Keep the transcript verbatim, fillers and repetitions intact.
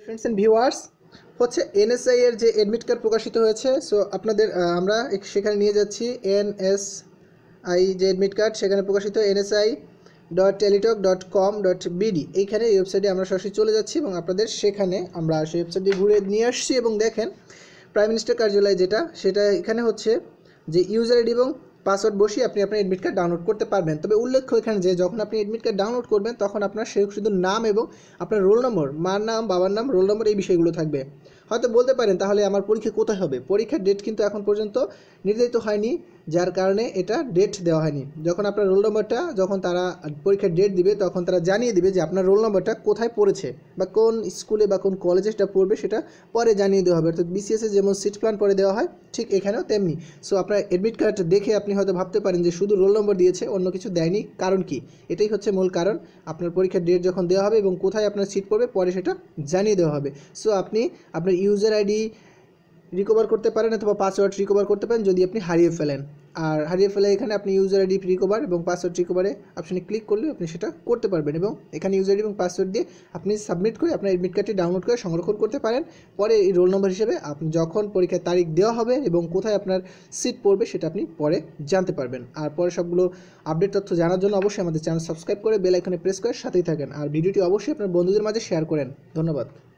Friends and viewers হচ্ছে NSI এর যে অ্যাডমিট কার্ড প্রকাশিত হয়েছে। সো আপনাদের আমরা সেখানে নিয়ে যাচ্ছি এনএসআই যে অ্যাডমিট কার্ড সেখানে প্রকাশিত NSI dot Teletalk dot com dot BD এইখানে এই ওয়েবসাইটে আমরা সরাসরি চলে যাচ্ছি এবং আপনাদের সেখানে আমরা সেই ওয়েবসাইটটি ঘুরে নিয়ে আসছি এবং দেখেন প্রাইম মিনিস্টার কার্যালয় যেটা সেটা এখানে হচ্ছে যে ইউজার আইডি এবং পাসওয়ার্ড বসিয়ে আপনি আপনার অ্যাডমিট কার্ড ডাউনলোড করতে পারবেন। তবে উল্লেখ্য এখানে যে যখন আপনি অ্যাডমিট কার্ড ডাউনলোড করবেন তখন আপনার সে শুধু নাম এবং আপনার রোল নম্বর, মার নাম, বাবার নাম, রোল নম্বর এই বিষয়গুলো থাকবে। হয়তো বলতে পারেন তাহলে আমার পরীক্ষা কোথায় হবে? পরীক্ষার ডেট কিন্তু এখন পর্যন্ত নির্ধারিত হয়নি, যার কারণে এটা ডেট দেওয়া হয়নি। যখন আপনার রোল নম্বরটা যখন তারা পরীক্ষার ডেট দিবে তখন তারা জানিয়ে দিবে যে আপনার রোল নম্বরটা কোথায় পড়েছে বা কোন স্কুলে বা কোন কলেজে সেটা পড়বে সেটা পরে জানিয়ে দেওয়া হবে। অর্থাৎ বিসিএসে যেমন সিট প্ল্যান পরে দেওয়া হয় ঠিক এখানেও তেমনি। সো আপনার অ্যাডমিট কার্ড দেখে আপনি হয়তো ভাবতে পারেন যে শুধু রোল নম্বর দিয়েছে, অন্য কিছু দেয়নি। কারণ কি? এটাই হচ্ছে মূল কারণ। আপনার পরীক্ষার ডেট যখন দেওয়া হবে এবং কোথায় আপনার সিট পড়বে পরে সেটা জানিয়ে দেওয়া হবে। সো আপনি আপনার ইউজার আইডি রিকভার করতে পারেন অথবা পাসওয়ার্ড রিকভার করতে পারেন যদি আপনি হারিয়ে ফেলেন। আর হারিয়ে ফেলে এখানে আপনি ইউজার আইডি রিকভার এবং পাসওয়ার্ড রিকভারে অপশনে ক্লিক করলে আপনি সেটা করতে পারবেন এবং এখানে ইউজার আইডি এবং পাসওয়ার্ড দিয়ে আপনি সাবমিট করে আপনার অ্যাডমিট কার্ডটি ডাউনলোড করে সংরক্ষণ করতে পারেন। পরে এই রোল নম্বর হিসেবে আপনি যখন পরীক্ষার তারিখ দেওয়া হবে এবং কোথায় আপনার সিট পড়বে সেটা আপনি পরে জানতে পারবেন। আর পরে সবগুলো আপডেট তথ্য জানার জন্য অবশ্যই আমাদের চ্যানেল সাবস্ক্রাইব করে বেল আইকনে প্রেস করে সাথেই থাকেন। আর ভিডিওটি অবশ্যই আপনার বন্ধুদের মাঝে শেয়ার করেন। ধন্যবাদ।